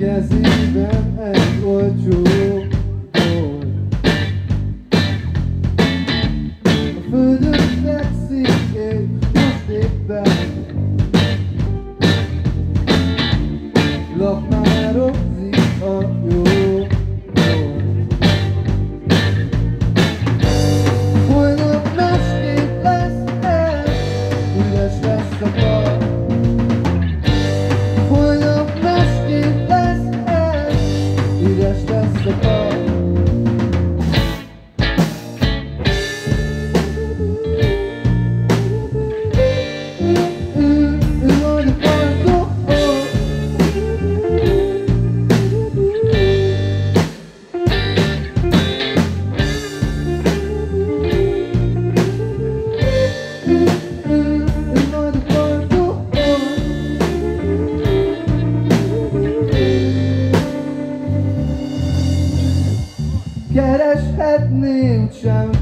kezében egy olcsó bolt. A földön fekszik egy most éppen lakmárokzik a jó bolt. Holnap másképp lesz ez, üres lesz a pap. Holnap másképp lesz ez, üres lesz a pap. Kereshetné, úgysem